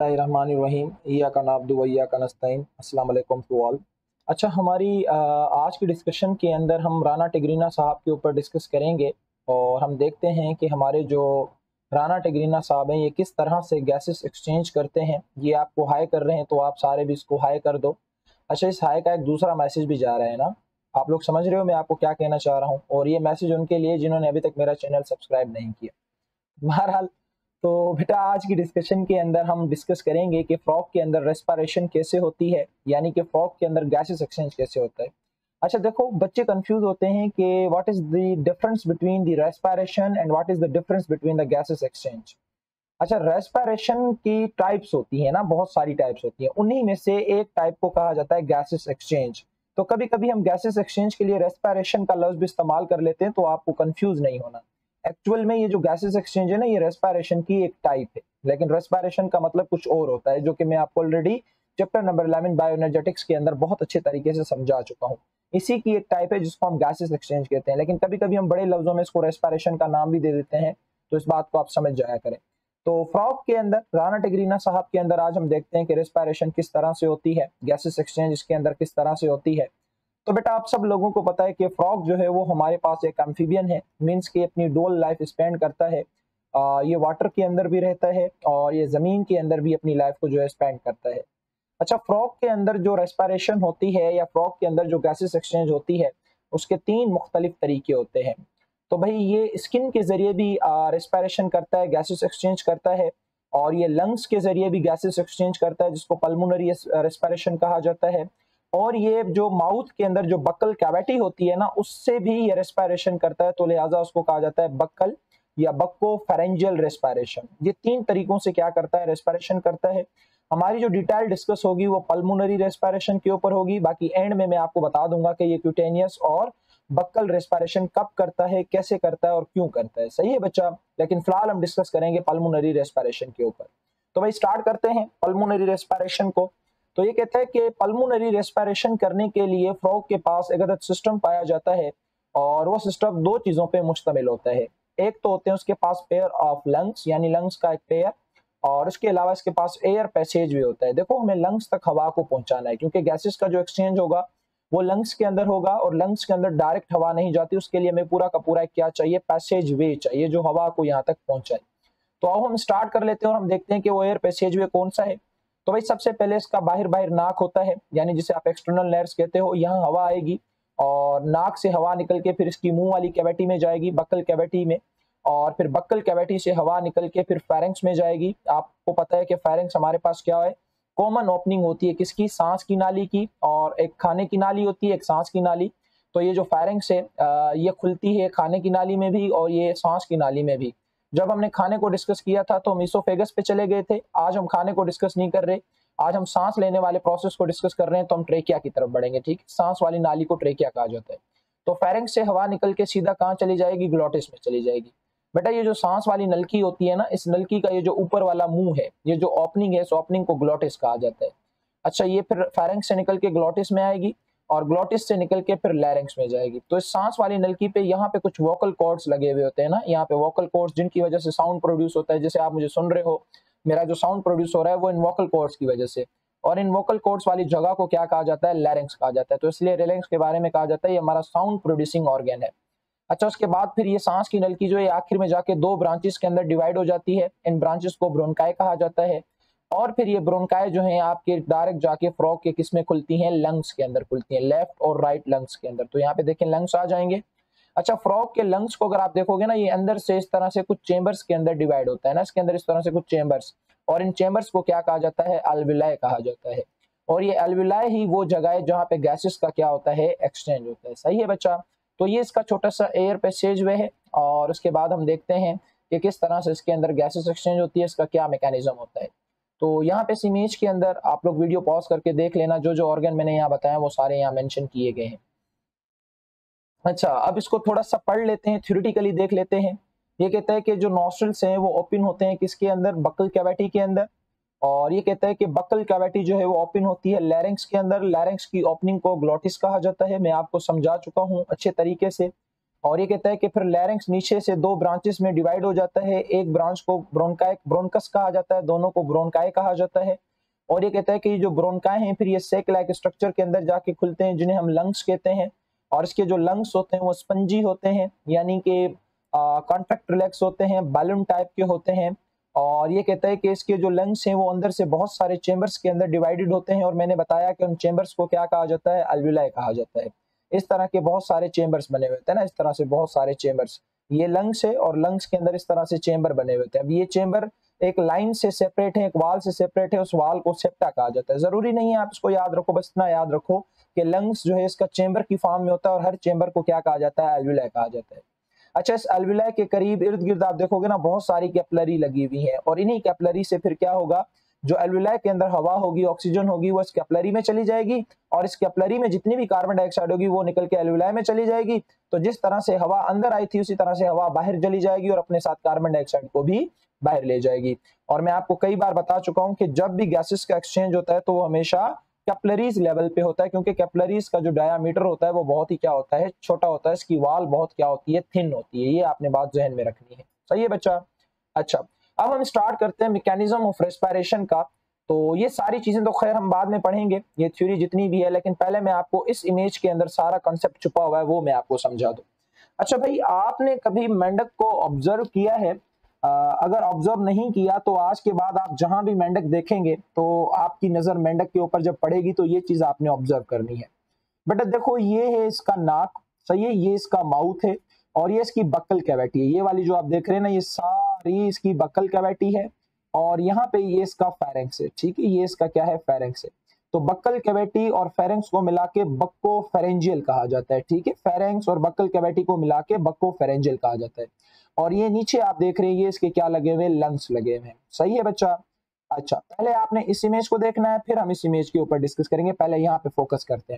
बिस्मिल्लाहिर्रहमानिर्रहीम इय्याका नअब्दु व इय्याका नस्तईन। अस्सलाम वालेकुम टू ऑल। अच्छा, हमारी आज की डिस्कशन के अंदर हम राना टिग्रीना साहब के ऊपर डिस्कस करेंगे और हम देखते हैं कि हमारे जो राना टिग्रीना साहब हैं ये किस तरह से गैसेस एक्सचेंज करते हैं। ये आपको हाई कर रहे हैं तो आप सारे भी इसको हाई कर दो। अच्छा, इस हाई का एक दूसरा मैसेज भी जा रहा है ना, आप लोग समझ रहे हो मैं आपको क्या कहना चाह रहा हूँ। और ये मैसेज उनके लिए जिन्होंने अभी तक मेरा चैनल सब्सक्राइब नहीं किया। बहरहाल, तो बेटा आज की डिस्कशन के अंदर हम डिस्कस करेंगे कि फ्रॉग के अंदर रेस्पिरेशन कैसे होती है, यानी कि फ्रॉग के अंदर गैसेस एक्सचेंज कैसे होता है। अच्छा देखो, बच्चे कंफ्यूज होते हैं कि what is the difference between the respiration and what is the difference between the gases exchange. अच्छा, रेस्पिरेशन की टाइप्स होती है ना, बहुत सारी टाइप्स होती है, उन्हीं में से एक टाइप को कहा जाता है गैसेस एक्सचेंज। तो कभी कभी हम गैसेस एक्सचेंज के लिए रेस्पिरेशन का लफ्ज भी इस्तेमाल कर लेते हैं, तो आपको कंफ्यूज नहीं होना। एक्चुअल में ये जो गैसेस एक्सचेंज है ना, ये रेस्पिरेशन की एक टाइप है, लेकिन रेस्पिरेशन का मतलब कुछ और होता है, जो कि मैं आपको ऑलरेडी चैप्टर नंबर 11 बायोएनर्जेटिक्स के अंदर बहुत अच्छे तरीके से समझा चुका हूँ। इसी की एक टाइप है जिसको हम गैसेस एक्सचेंज कहते हैं, लेकिन कभी कभी हम बड़े लफ्जों में इसको रेस्पिरेशन का नाम भी दे देते हैं, तो इस बात को आप समझ जाया करें। तो फ्रॉग के अंदर, राना टिग्रीना साहब के अंदर आज हम देखते हैं कि रेस्पिरेशन किस तरह से होती है, गैसेस एक्सचेंज इसके अंदर किस तरह से होती है। तो बेटा आप सब लोगों को पता है कि फ्रॉग जो है वो हमारे पास एक एम्फीबियन है, मींस कि अपनी डोल लाइफ स्पेंड करता है। ये वाटर के अंदर भी रहता है और ये जमीन के अंदर भी अपनी लाइफ को जो है स्पेंड करता है। अच्छा, फ्रॉग के अंदर जो रेस्पिरेशन होती है या फ्रॉग के अंदर जो गैसेस एक्सचेंज होती है, उसके तीन मुख्तलिफ तरीके होते हैं। तो भाई ये स्किन के जरिए भी रेस्पिरेशन करता है, गैसेस एक्सचेंज करता है, और ये लंग्स के जरिए भी गैसेस एक्सचेंज करता है, जिसको पल्मोनरी रेस्पिरेशन कहा जाता है। और ये जो माउथ के अंदर जो बक्कल कैविटी होती है ना, उससे भी ये रेस्पिरेशन करता है, तो लिहाजा उसको कहा जाता है बक्कल या बक्को फेरेंजियल रेस्पिरेशन। ये तीन तरीकों से क्या करता है, रेस्पिरेशन करता है। हमारी जो डिटेल डिस्कस होगी वो पल्मोनरी रेस्पिरेशन के ऊपर होगी। बाकी एंड में मैं आपको बता दूंगा कि ये क्यूटेनियस और बक्कल रेस्पिरेशन कब करता है, कैसे करता है और क्यों करता है। सही है बच्चा, लेकिन फिलहाल हम डिस्कस करेंगे पल्मोनरी रेस्पिरेशन के ऊपर। तो भाई स्टार्ट करते हैं पल्मोनरी रेस्पिरेशन को। तो ये कहता है कि पल्मोनरी रेस्पिरेशन करने के लिए फ्रॉग के पास एक अदद सिस्टम पाया जाता है, और वो सिस्टम दो चीजों पे मुश्तमिल होता है। एक तो होते हैं उसके पास पेयर ऑफ लंग्स, यानी लंग्स का एक पेयर, और उसके अलावा इसके पास एयर पैसेज भी होता है। देखो, हमें लंग्स तक हवा को पहुंचाना है, क्योंकि गैसेस का जो एक्सचेंज होगा वो लंग्स के अंदर होगा, और लंग्स के अंदर डायरेक्ट हवा नहीं जाती, उसके लिए हमें पूरा का पूरा क्या चाहिए, पैसेज वे चाहिए जो हवा को यहाँ तक पहुंचाए। तो अब हम स्टार्ट कर लेते हैं और हम देखते हैं कि वो एयर पैसेज वे कौन सा है। तो भाई सबसे पहले इसका बाहर बाहर नाक होता है, यानी जिसे आप एक्सटर्नल लेयर्स कहते हो। यहाँ हवा आएगी और नाक से हवा निकल के फिर इसकी मुंह वाली कैविटी में जाएगी, बक्कल कैविटी में, और फिर बक्कल कैविटी से हवा निकल के फिर फेरेंक्स में जाएगी। आपको पता है कि फेरेंक्स हमारे पास क्या है, कॉमन ओपनिंग होती है किसकी, सांस की नाली की, और एक खाने की नाली होती है, एक सांस की नाली। तो ये जो फेरेंक्स है ये खुलती है खाने की नाली में भी और ये सांस की नाली में भी। जब हमने खाने को डिस्कस किया था तो हम इसोफेगस पे चले गए थे, आज हम खाने को डिस्कस नहीं कर रहे, आज हम सांस लेने वाले प्रोसेस को डिस्कस कर रहे हैं, तो हम ट्रेकिया की तरफ बढ़ेंगे। ठीक, सांस वाली नाली को ट्रेकिया कहा जाता है। तो फेरेंक्स से हवा निकल के सीधा कहाँ चली जाएगी, ग्लोटिस में चली जाएगी। बेटा ये जो सांस वाली नलकी होती है ना, इस नलकी का ये जो ऊपर वाला मुंह है, ये जो ओपनिंग है, इस ओपनिंग को ग्लोटिस कहा जाता है। अच्छा, ये फिर फेरेंक्स से निकल के ग्लोटिस में आएगी और ग्लोटिस से निकल के फिर लैरिंक्स में जाएगी। तो इस सांस वाली नलकी पे यहाँ पे कुछ वोकल कॉर्ड्स लगे हुए होते हैं ना, यहाँ पे वोकल कॉर्ड्स, जिनकी वजह से साउंड प्रोड्यूस होता है। जैसे आप मुझे सुन रहे हो, मेरा जो साउंड प्रोड्यूस हो रहा है वो इन वोकल कॉर्ड्स की वजह से, और इन वोकल कॉर्ड्स वाली जगह को क्या कहा जाता है, लैरिंक्स कहा जाता है। तो इसलिए लैरिंक्स के बारे में कहा जाता है ये हमारा साउंड प्रोड्यूसिंग ऑर्गन है। अच्छा, उसके बाद फिर ये सांस की नलकी जो है आखिर में जाके दो ब्रांचेस के अंदर डिवाइड हो जाती है। इन ब्रांचेस को ब्रोंकाई कहा जाता है, और फिर ये ब्रोंकाई जो है आपके डायरेक्ट जाके फ्रॉग के किस में खुलती हैं, लंग्स के अंदर खुलती हैं, लेफ्ट और राइट लंग्स के अंदर। तो यहाँ पे देखें लंग्स आ जाएंगे। अच्छा, फ्रॉग के लंग्स को अगर आप देखोगे ना, ये अंदर से इस तरह से कुछ चेंबर्स के अंदर डिवाइड होता है ना, इसके अंदर इस तरह से कुछ चेंबर्स, और इन चेंबर्स को क्या कहा जाता है, अल्विलाय कहा जाता है। और ये अल्विलाय ही वो जगह है जहाँ पे गैसेस का क्या होता है, एक्सचेंज होता है। सही है बच्चा, तो ये इसका छोटा सा एयर पैसेज वे है, और उसके बाद हम देखते हैं कि किस तरह से इसके अंदर गैसेस एक्सचेंज होती है, इसका क्या मैकेनिज्म होता है। तो यहाँ पे इस इमेज के अंदर आप लोग वीडियो पॉज करके देख लेना, जो जो ऑर्गन मैंने यहाँ बताया वो सारे यहाँ मेंशन किए गए हैं। अच्छा, अब इसको थोड़ा सा पढ़ लेते हैं, थ्योरेटिकली देख लेते हैं। ये कहता है कि जो नॉस्ट्रल्स हैं वो ओपन होते हैं किसके अंदर, बक्कल कैविटी के अंदर, और ये कहता है कि बक्कल कैविटी जो है वो ओपन होती है लैरिंक्स के अंदर। लैरिंक्स की ओपनिंग को ग्लोटिस कहा जाता है, मैं आपको समझा चुका हूँ अच्छे तरीके से। और ये कहता है कि फिर लैरिंक्स नीचे से दो ब्रांचेस में डिवाइड हो जाता है, एक ब्रांच को ब्रोंकाई ब्रोंकस कहा जाता है, दोनों को ब्रोंकाई कहा जाता है। और ये कहता है कि जो ब्रोंकाई हैं फिर ये सेक लाइक स्ट्रक्चर के अंदर जाके खुलते हैं जिन्हें हम लंग्स कहते हैं। और इसके जो लंग्स होते हैं वो स्पंजी होते हैं, यानी कि कॉन्ट्रैक्ट रिलैक्स होते हैं, बैलून टाइप के होते हैं। और ये कहता है कि इसके जो लंग्स हैं वो अंदर से बहुत सारे चेंबर्स के अंदर डिवाइडेड होते हैं, और मैंने बताया कि उन चेंबर्स को क्या कहा जाता है, अल्विलाई कहा जाता है। इस तरह के बहुत सारे चेंबर्स बने हुए होते हैं ना, इस तरह से बहुत सारे चेंबर्स, ये लंग्स है और लंग्स के अंदर इस तरह से चेंबर बने हुए होते हैं। अब ये चेंबर एक लाइन से सेपरेट है, एक वाल से सेपरेट है, उस वाल को सेप्टा कहा जाता है। जरूरी नहीं है आप इसको याद रखो, बस इतना याद रखो कि लंग्स जो है इसका चेंबर की फॉर्म में होता है और हर चेंबर को क्या कहा जाता है, अल्विलाई कहा जाता है। अच्छा, इस अल्विलाई के करीब इर्द गिर्द आप देखोगे ना बहुत सारी कैपिलरी लगी हुई है, और इन्हीं कैपिलरी से फिर क्या होगा, जो अल्विलाई के अंदर हवा होगी, ऑक्सीजन होगी, वो इस कैपिलरी में चली जाएगी, और इस कैपिलरी में जितनी भी कार्बन डाइऑक्साइड होगी वो निकल के अल्विलाई में चली जाएगी। तो जिस तरह से हवा अंदर आई थी उसी तरह से हवा बाहर चली जाएगी और अपने साथ कार्बन डाइऑक्साइड को भी बाहर ले जाएगी। और मैं आपको कई बार बता चुका हूं कि जब भी गैसेस का एक्सचेंज होता है तो वो हमेशा कैपिलरीज लेवल पे होता है, क्योंकि कैपिलरीज का जो डायामीटर होता है वो बहुत ही क्या होता है, छोटा होता है, इसकी वाल बहुत क्या होती है, थिन होती है। ये आपने बात जहन में रखनी है, सही है बच्चा। अच्छा, अब हम स्टार्ट करते हैं मैकेनिज्म ऑफ रेस्पिरेशन का। तो ये सारी चीजें तो खैर हम बाद में पढ़ेंगे, ये थ्योरी जितनी भी है, लेकिन पहले मैं आपको इस इमेज के अंदर सारा कंसेप्ट छुपा हुआ है वो मैं आपको समझा दूं। अच्छा भाई, आपने कभी मेंढक को ऑब्जर्व किया है? अगर ऑब्जर्व नहीं किया तो आज के बाद आप जहां भी मेंढक देखेंगे तो आपकी नजर मेंढक के ऊपर जब पड़ेगी तो ये चीज आपने ऑब्जर्व करनी है। बेटा देखो, ये है इसका नाक, सही है, ये इसका माउथ है, और ये इसकी बक्कल कैविटी है। ये वाली जो आप देख रहे हैं ना, ये सारी इसकी बक्कल कैविटी है, और यहाँ पे ये इसका फेरेंक्स है, ठीक है, ये इसका क्या है, फेरेंक्स है। तो बक्कल कैविटी और फेरेंक्स को मिला के बक्को फेरेंजियल कहा जाता है, ठीक है, फेरेंक्स और बक्कल कैविटी को मिला के बक्को फेरेंजियल कहा जाता है। और ये नीचे आप देख रहे हैं ये इसके क्या लगे हुए, लंग्स लगे हुए हैं, सही है बच्चा। अच्छा, पहले आपने इस इमेज को देखना है, फिर हम इस इमेज के ऊपर डिस्कस करेंगे, पहले यहाँ पे फोकस करते हैं।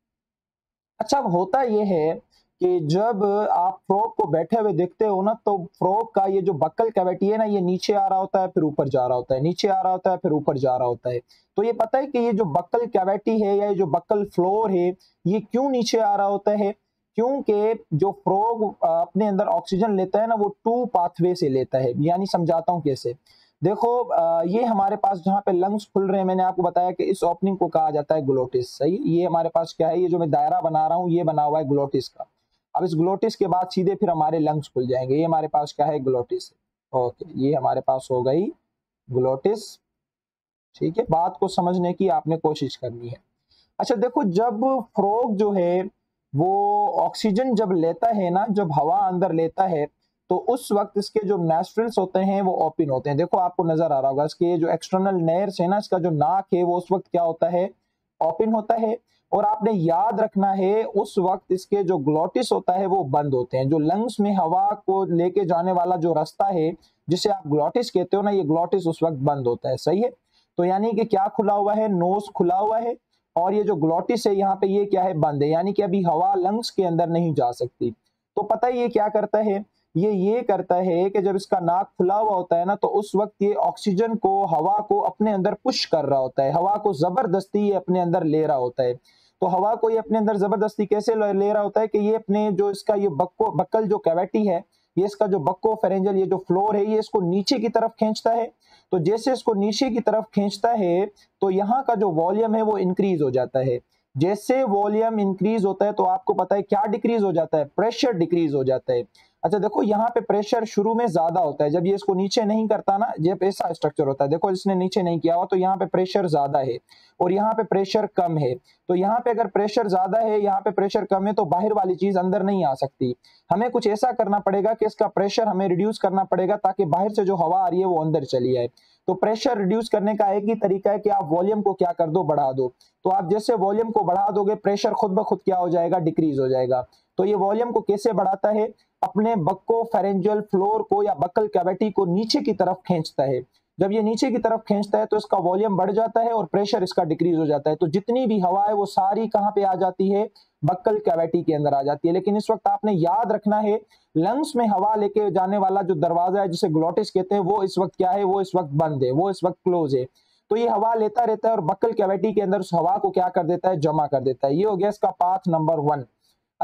अच्छा, अब होता यह है कि जब आप फ्रॉग को बैठे हुए देखते हो ना, तो फ्रॉग का ये जो बक्कल कैविटी है ना, ये नीचे आ रहा होता है फिर ऊपर जा रहा होता है, नीचे आ रहा होता है फिर ऊपर जा रहा होता है। तो ये पता है कि ये जो बक्कल कैविटी है या ये जो बक्कल फ्लोर है, ये क्यों नीचे आ रहा होता है? क्योंकि जो फ्रॉग अपने अंदर ऑक्सीजन लेता है ना, वो टू पाथवे से लेता है। यानी समझाता हूँ कैसे। देखो, ये हमारे पास जहाँ पे लंग्स खुल रहे हैं, मैंने आपको बताया कि इस ओपनिंग को कहा जाता है ग्लोटिस, सही। ये हमारे पास क्या है, ये जो मैं दायरा बना रहा हूँ ये बना हुआ है ग्लोटिस का। अब इस ग्लोटिस के बाद सीधे फिर हमारे लंग्स खुल जाएंगे, ये हमारे पास क्या है, ग्लोटिस। ओके, ये हमारे पास हो गई ग्लोटिस, ठीक है। बात को समझने की आपने कोशिश करनी है। अच्छा देखो, जब फ्रॉग जो है वो ऑक्सीजन जब लेता है ना, जब हवा अंदर लेता है, तो उस वक्त इसके जो नॉस्ट्रिल्स होते हैं वो ओपन होते हैं। देखो आपको नजर आ रहा होगा, इसके जो एक्सटर्नल नेयर्स है ना, इसका जो नाक है वो उस वक्त क्या होता है, ओपन होता है। और आपने याद रखना है उस वक्त इसके जो ग्लोटिस होता है वो बंद होते हैं। जो लंग्स में हवा को लेके जाने वाला जो रास्ता है जिसे आप ग्लोटिस कहते हो ना, ये ग्लोटिस उस वक्त बंद होता है, सही है। तो यानी कि क्या खुला हुआ है, नोज खुला हुआ है, और ये जो ग्लोटिस है यहाँ पे ये क्या है, बंद है, यानी कि अभी हवा लंग्स के अंदर नहीं जा सकती। तो पता है ये क्या करता है, ये करता है कि जब इसका नाक खुला हुआ होता है ना, तो उस वक्त ये ऑक्सीजन को, हवा को अपने अंदर पुश कर रहा होता है, हवा को जबरदस्ती ये अपने अंदर ले रहा होता है। तो हवा को ये अपने अंदर जबरदस्ती कैसे ले रहा होता है कि ये अपने जो इसका ये बक्कल जो कैविटी है, ये इसका जो बक्को फेरेंजियल ये जो फ्लोर है, ये इसको नीचे की तरफ खींचता है। तो जैसे इसको नीचे की तरफ खींचता है तो यहाँ का जो वॉल्यूम है वो इंक्रीज हो जाता है। जैसे वॉल्यूम इंक्रीज होता है तो आपको पता है क्या डिक्रीज हो जाता है, प्रेशर डिक्रीज हो जाता है। अच्छा देखो, यहाँ पे प्रेशर शुरू में ज्यादा होता है, जब ये इसको नीचे नहीं करता ना, जब ऐसा स्ट्रक्चर होता है, देखो इसने नीचे नहीं किया हुआ, तो यहाँ पे प्रेशर ज्यादा है और यहाँ पे प्रेशर कम है। तो यहाँ पे अगर प्रेशर ज्यादा है, यहाँ पे प्रेशर कम है, तो बाहर वाली चीज अंदर नहीं आ सकती। हमें कुछ ऐसा करना पड़ेगा कि इसका प्रेशर हमें रिड्यूस करना पड़ेगा, ताकि बाहर से जो हवा आ रही है वो अंदर चली आए। तो प्रेशर रिड्यूस करने का एक ही तरीका है कि आप वॉल्यूम को क्या कर दो, बढ़ा दो। तो आप जैसे वॉल्यूम को बढ़ा दोगे, प्रेशर खुद ब खुद क्या हो जाएगा, डिक्रीज हो जाएगा। तो ये वॉल्यूम को कैसे बढ़ाता है, अपने बक्को फेरेंजियल फ्लोर को या बक्कल कैविटी को नीचे की तरफ खींचता है। जब ये नीचे की तरफ खींचता है तो इसका वॉल्यूम बढ़ जाता है और प्रेशर इसका डिक्रीज हो जाता है। तो जितनी भी हवा है वो सारी कहाँ पे आ जाती है, बक्कल कैविटी के अंदर आ जाती है। लेकिन इस वक्त आपने याद रखना है, लंग्स में हवा लेके जाने वाला जो दरवाजा है जिसे ग्लोटिस कहते हैं, वो इस वक्त क्या है, वो इस वक्त बंद है, वो इस वक्त क्लोज है। तो ये हवा लेता रहता है और बक्कल कैविटी के अंदर उस हवा को क्या कर देता है, जमा कर देता है। ये हो गया इसका पाथ नंबर 1। अच्छा,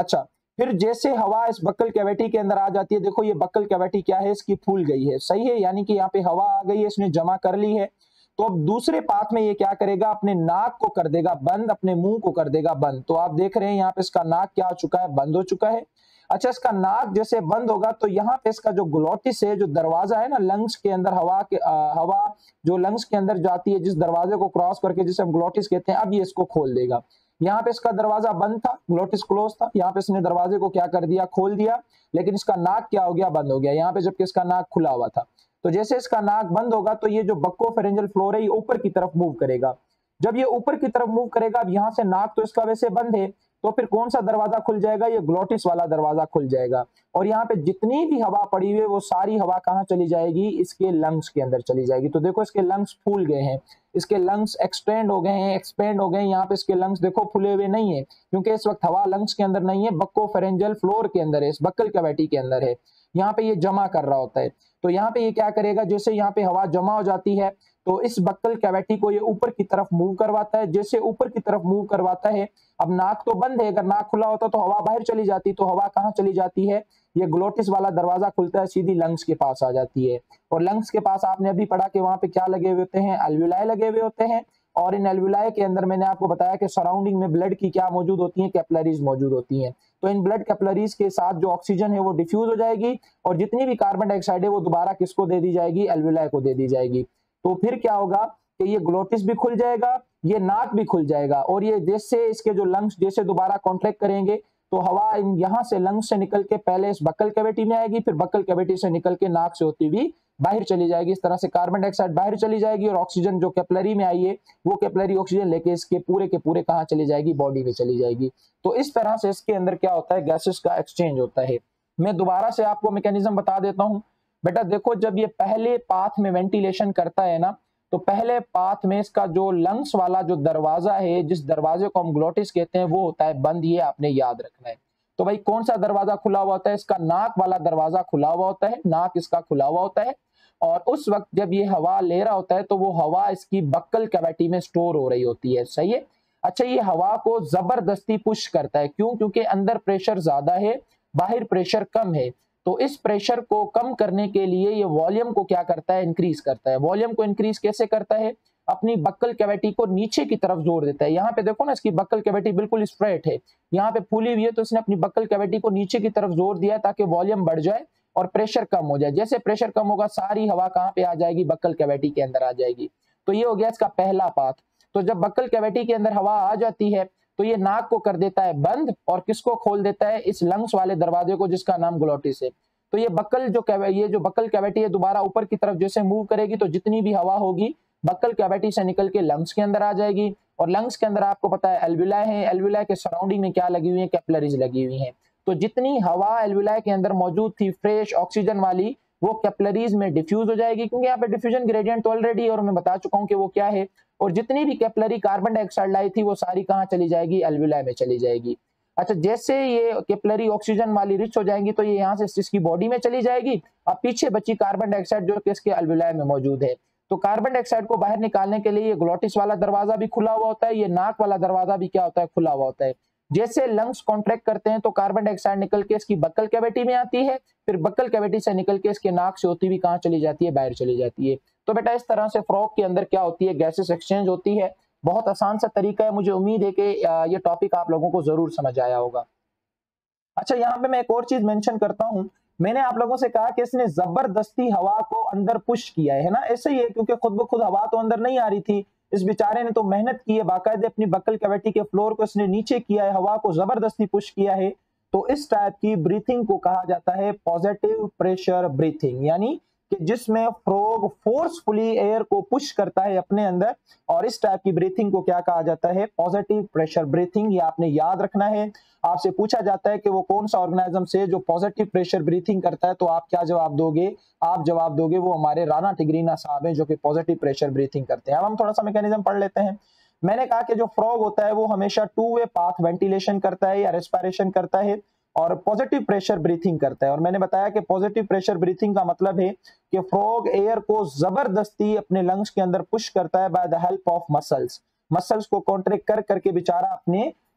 फिर जैसे हवा इस बक्कल कैविटी के अंदर आ जाती है, देखो ये बक्कल कैविटी क्या है, इसकी फूल गई है, सही है, यानी कि यहाँ पे हवा आ गई है, इसने जमा कर ली है। तो अब दूसरे पाथ में ये क्या करेगा, अपने नाक को कर देगा बंद, अपने मुंह को कर देगा बंद। तो आप देख रहे हैं यहाँ पे इसका नाक क्या हो चुका है, बंद हो चुका है। अच्छा, इसका नाक जैसे बंद होगा तो यहाँ पे इसका जो ग्लोटिस है, जो दरवाजा है ना लंग्स के अंदर, हवा जो लंग्स के अंदर जाती है, जिस दरवाजे को क्रॉस करके, जिसे हम ग्लोटिस कहते हैं, अब ये इसको खोल देगा। यहाँ पे इसका दरवाजा बंद था, ग्लोटिस क्लोज था, यहाँ पे इसने दरवाजे को क्या कर दिया, खोल दिया, लेकिन इसका नाक क्या हो गया, बंद हो गया यहाँ पे, जबकि इसका नाक खुला हुआ था। तो जैसे इसका नाक बंद होगा तो ये जो बक्कोफेरेंजियल फ्लोर है ये ऊपर की तरफ मूव करेगा। जब ये ऊपर की तरफ मूव करेगा, अब यहाँ से नाक तो इसका वैसे बंद है, तो फिर कौन सा दरवाजा खुल जाएगा, ये ग्लोटिस वाला दरवाजा खुल जाएगा। और यहाँ पे जितनी भी हवा पड़ी हुई है वो सारी हवा कहाँ चली जाएगी, इसके लंग्स के अंदर चली जाएगी। तो देखो इसके लंग्स फूल गए हैं, इसके लंग्स एक्सटेंड हो गए हैं, एक्सपेंड हो गए हैं। यहाँ पे इसके लंग्स देखो फूले हुए नहीं है, क्योंकि इस वक्त हवा लंग्स के अंदर नहीं है, बक्कोफेरेंजियल फ्लोर के अंदर है, इस बक्कल कैविटी के अंदर है। यहाँ पे ये जमा कर रहा होता है। तो यहाँ पे ये क्या करेगा, जैसे यहाँ पे हवा जमा हो जाती है तो इस बक्कल कैविटी को ये ऊपर की तरफ मूव करवाता है। जैसे ऊपर की तरफ मूव करवाता है, अब नाक तो बंद है, अगर नाक खुला होता तो हवा बाहर चली जाती, तो हवा कहाँ चली जाती है, ये ग्लोटिस वाला दरवाजा खुलता है, सीधी लंग्स के पास आ जाती है। और लंग्स के पास आपने अभी पढ़ा कि वहां पे क्या लगे हुए होते हैं, एल्वुलाई लगे हुए होते हैं। और इन एल्वुलाई के अंदर मैंने आपको बताया कि सराउंडिंग में ब्लड की क्या मौजूद होती है, कैपिलरीज मौजूद होती हैं। तो इन ब्लड कैपिलरीज के साथ जो ऑक्सीजन है वो डिफ्यूज हो जाएगी, और जितनी भी कार्बन डाइऑक्साइड है वो दोबारा किसको दे दी जाएगी, एल्वुलाई को दे दी जाएगी। तो फिर क्या होगा कि ये ग्लोटिस भी खुल जाएगा, ये नाक भी खुल जाएगा, और ये जैसे इसके जो लंग्स जैसे दोबारा कॉन्ट्रैक्ट करेंगे तो हवा यहाँ से लंग्स से निकल के पहले इस बक्कल कैविटी में आएगी, फिर बक्कल कैविटी से निकल के नाक से होती हुई बाहर चली जाएगी। इस तरह से कार्बन डाइऑक्साइड बाहर चली जाएगी, और ऑक्सीजन जो कैपिलरी में आई है वो कैपिलरी ऑक्सीजन लेके इसके पूरे के पूरे कहाँ चली जाएगी, बॉडी में चली जाएगी। तो इस तरह से इसके अंदर क्या होता है, गैसेस का एक्सचेंज होता है। मैं दोबारा से आपको मैकेनिज्म बता देता हूँ। बेटा देखो, जब ये पहले पाथ में वेंटिलेशन करता है ना, तो पहले पाथ में इसका जो लंग्स वाला जो दरवाजा है, जिस दरवाजे को हम ग्लोटिस कहते हैं, वो होता है बंद, ये आपने याद रखना है। तो भाई कौन सा दरवाजा खुला हुआ होता है, इसका नाक वाला दरवाजा खुला हुआ होता है, नाक इसका खुला हुआ होता है। और उस वक्त जब ये हवा ले रहा होता है तो वो हवा इसकी बक्कल कैविटी में स्टोर हो रही होती है, सही है। अच्छा, ये हवा को जबरदस्ती पुश करता है, क्यों, क्योंकि अंदर प्रेशर ज्यादा है, बाहर प्रेशर कम है। तो इस प्रेशर को कम करने के लिए ये वॉल्यूम को क्या करता है, इंक्रीज करता है। वॉल्यूम को इंक्रीज कैसे करता है, अपनी बक्कल कैविटी को नीचे की तरफ जोर देता है। यहाँ पे देखो ना, इसकी बक्कल कैविटी बिल्कुल स्ट्रेट है, यहाँ पे फूली हुई है, तो इसने अपनी बक्कल कैविटी को नीचे की तरफ जोर दिया ताकि वॉल्यूम बढ़ जाए और प्रेशर कम हो जाए। जैसे प्रेशर कम होगा, सारी हवा कहाँ पे आ जाएगी, बक्कल कैविटी के अंदर आ जाएगी। तो ये हो गया इसका पहला पाथ। तो जब बक्कल कैविटी के अंदर हवा आ जाती है तो ये नाक को कर देता है बंद, और किसको खोल देता है, इस लंग्स वाले दरवाजे को, जिसका नाम ग्लोटिस है। तो ये जो बक्कल कैविटी है दोबारा ऊपर की तरफ जैसे मूव करेगी, तो जितनी भी हवा होगी बक्कल कैविटी से निकल के लंग्स के अंदर आ जाएगी। और लंग्स के अंदर आपको पता है एल्वुलाई है, एल्वुलाई के सराउंडिंग में क्या लगी हुई है, कैपिलरीज लगी हुई हैं। तो जितनी हवा एल्वुलाई के अंदर मौजूद थी फ्रेश ऑक्सीजन वाली, वो कैपिलरीज में डिफ्यूज हो जाएगी, क्योंकि यहाँ पे डिफ्यूजन ग्रेडियंट तो ऑलरेडी, और मैं बता चुका हूँ कि वो क्या है। और जितनी भी कैपिलरी कार्बन डाइऑक्साइड लाई थी वो सारी कहाँ चली जाएगी, एल्वुलाई में चली जाएगी। अच्छा, जैसे ये कैपिलरी ऑक्सीजन वाली रिच हो जाएंगी तो ये यहाँ से इसकी बॉडी में चली जाएगी। अब पीछे बची कार्बन डाइऑक्साइड जो कि इसके एल्वुलाई में मौजूद है। तो कार्बन डाइऑक्साइड को बाहर निकालने के लिए ये ग्लोटिस वाला दरवाजा भी खुला हुआ होता है, ये नाक वाला दरवाजा भी क्या होता है, खुला हुआ होता है। जैसे लंग्स कॉन्ट्रैक्ट करते हैं तो कार्बन डाइऑक्साइड निकल के इसकी बक्कल कैविटी में आती है, फिर बक्कल कैविटी से निकल के इसके नाक से होती हुई कहाँ चली जाती है, बाहर चली जाती है। तो बेटा इस तरह से फ्रॉग के अंदर क्या होती है, गैसेस एक्सचेंज होती है। बहुत आसान सा तरीका है, मुझे उम्मीद है कि ये टॉपिक आप लोगों को जरूर समझ आया होगा। अच्छा, यहाँ पे मैं एक और चीज मेंशन करता हूँ। मैंने आप लोगों से कहा कि इसने जबरदस्ती हवा को अंदर पुश किया है ना, ऐसे ही है, क्योंकि खुद ब खुद हवा तो अंदर नहीं आ रही थी। इस बेचारे ने तो मेहनत की है, बाकायदे अपनी बक्कल कैविटी के फ्लोर को इसने नीचे किया है, हवा को जबरदस्ती पुश किया है। तो इस टाइप की ब्रीथिंग को कहा जाता है पॉजिटिव प्रेशर ब्रीथिंग, यानी कि जिसमें फ्रॉग फोर्सफुली एयर को पुश करता है अपने अंदर। और इस टाइप की ब्रीथिंग को क्या कहा जाता है, पॉजिटिव प्रेशर ब्रीथिंग। ये आपने याद रखना है। आपसे पूछा जाता है कि वो कौन सा ऑर्गेनिज्म से जो पॉजिटिव प्रेशर ब्रीथिंग करता है, तो आप क्या जवाब दोगे, आप जवाब दोगे वो हमारे राणा टिग्रीना साहब हैं जो कि पॉजिटिव प्रेशर ब्रीथिंग करते हैं। अब हम थोड़ा सा मैकेनिज्म पढ़ लेते हैं। मैंने कहा कि जो फ्रॉग होता है वो हमेशा 2 वे पाथ वेंटिलेशन करता है या रेस्पिरेशन करता है, और पॉजिटिव प्रेशर ब्रीथिंग करता है। और मैंने बताया कि पॉजिटिव प्रेशर ब्रीथिंग का मतलब है कि फ्रॉग एयर को जबरदस्ती अपने लंग्स के अंदर पुश करता है by the help of muscles. Muscles को कॉन्ट्रैक्ट कर करके बेचारा अपने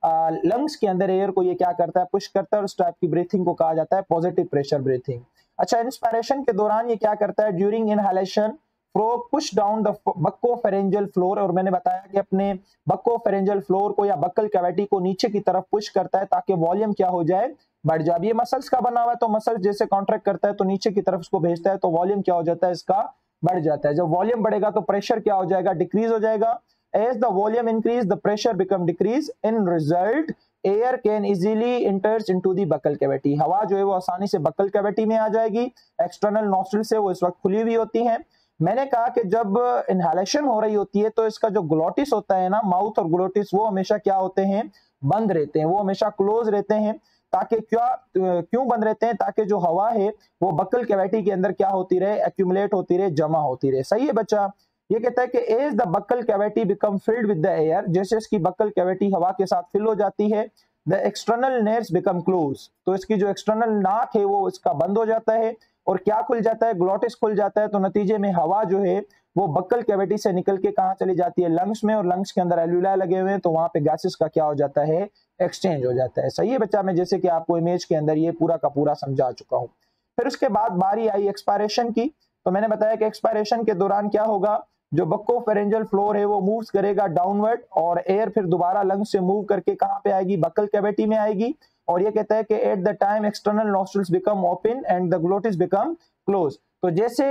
लंग्स के अंदर एयर को ये क्या करता है, पुश करता है, और उस टाइप की ब्रीथिंग को कहा जाता है पॉजिटिव प्रेशर ब्रीथिंग। अच्छा, इंस्पिरेशन के दौरान ये क्या करता है, during inhalation flow push down the buccopharyngeal floor, और मैंने बताया कि अपने बक्कोफेरेंजियल फ्लोर को या बक्कल कैविटी को नीचे की तरफ पुश करता है ताकि वॉल्यूम क्या हो जाए, बढ़ जाए। ये मसल्स का बना हुआ है, तो मसल्स जैसे कॉन्ट्रैक्ट करता है तो नीचे की तरफ उसको भेजता है, तो वॉल्यूम क्या हो जाता है, इसका बढ़ जाता है। जब वॉल्यूम बढ़ेगा तो प्रेशर क्या हो जाएगा, डिक्रीज हो जाएगा। As the volume increase the pressure become decrease, in result air can easily enters into the buccal cavity, हवा जो है वो आसानी से बक्कल कैविटी में आ जाएगी। एक्सटर्नल नॉस्ट्रिल से वो इस वक्त खुली हुई होती हैं। मैंने कहा कि जब इनहेलेशन हो रही होती है तो इसका जो ग्लोटिस होता है ना, माउथ और ग्लोटिस, वो हमेशा क्या होते हैं, बंद रहते हैं, वो हमेशा क्लोज रहते हैं। ताकि क्यों बंद रहते हैं, ताकि जो हवा है वो बक्कल कैविटी के अंदर क्या होती रहे, एक्यूमुलेट होती रहे, जमा होती रहे। सही है बच्चा। ये कहता है कि as the buccal cavity become filled with the air, जैसे इसकी बक्कल कैविटी हवा के साथ फिल हो जाती है, the external nerves become close, तो इसकी जो एक्सटर्नल नाक है वो इसका बंद हो जाता है, और क्या खुल जाता है, ग्लोटिस खुल जाता है। तो नतीजे में हवा जो है वो बक्कल कैविटी से निकल के कहाँ चली जाती है, लंग्स में, और लंग्स के अंदर एल्यूलाई लगे हुए हैं, तो वहां पे गैसेस का क्या हो जाता है, एक्सचेंज हो जाता है। सही है बच्चा, मैं जैसे कि आपको इमेज के अंदर ये पूरा का पूरा समझा चुका हूँ। फिर उसके बाद बारी आई एक्सपायरेशन की, तो मैंने बताया कि एक्सपायरेशन के दौरान क्या होगा, जो बक्कोफेरेंजियल फ्लोर है वो मूव्स करेगा डाउनवर्ड, और एयर फिर दोबारा लंग्स से मूव करके कहाँ पे आएगी, बक्कल कैविटी में आएगी। और ये कहता है कि at the time external nostrils become open and the glottis become close, तो जैसे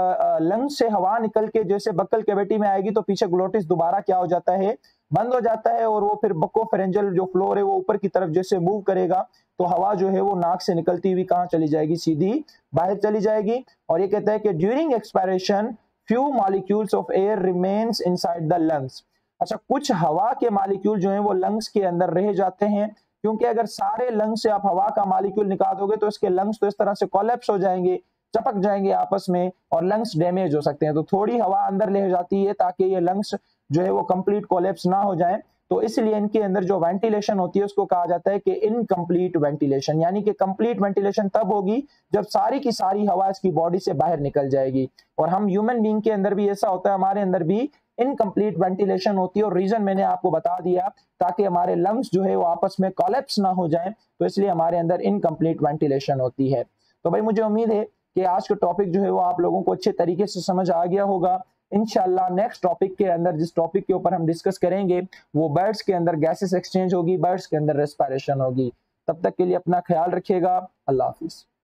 लंग्स से हवा निकल के जैसे बक्कल कैविटी में आएगी तो पीछे ग्लोटिस दोबारा क्या हो जाता है, बंद हो जाता है, और वो फिर बक्कोफेरेंजियल जो फ्लोर है वो ऊपर की तरफ जैसे मूव करेगा तो हवा जो है वो नाक से निकलती हुई कहाँ चली जाएगी, सीधी बाहर चली जाएगी। और ये कहता है कि during expiration few molecules of air remains inside the lungs, अच्छा कुछ हवा के मॉलिक्यूल जो हैं वो लंग्स के अंदर रह जाते हैं, क्योंकि अगर सारे लंग्स से आप हवा का मॉलिक्यूल निकाल दोगे तो इसके लंग्स तो इस तरह से कोलैप्स हो जाएंगे, चपक जाएंगे आपस में, और लंग्स डैमेज हो सकते हैं। तो थोड़ी हवा अंदर ले जाती है ताकि ये लंग्स जो है वो कंप्लीट कोलैप्स ना हो जाए, तो इसलिए इनके अंदर जो वेंटिलेशन होती है उसको कहा जाता है कि इनकम्प्लीट वेंटिलेशन, यानी कि कंप्लीट वेंटिलेशन तब होगी जब सारी की सारी हवा इसकी बॉडी से बाहर निकल जाएगी। और हम ह्यूमन बीइंग के अंदर भी ऐसा होता है, हमारे अंदर भी इनकम्प्लीट वेंटिलेशन होती है, और रीजन मैंने आपको बता दिया, ताकि हमारे लंग्स जो है वो आपस में कोलैप्स ना हो जाए, तो इसलिए हमारे अंदर इनकम्प्लीट वेंटिलेशन होती है। तो भाई मुझे उम्मीद है कि आज का टॉपिक जो है वो आप लोगों को अच्छे तरीके से समझ आ गया होगा। इंशाल्लाह नेक्स्ट टॉपिक के अंदर, जिस टॉपिक के ऊपर हम डिस्कस करेंगे वो बर्ड्स के अंदर गैसेस एक्सचेंज होगी, बर्ड्स के अंदर रेस्पिरेशन होगी। तब तक के लिए अपना ख्याल रखिएगा। अल्लाह हाफिज।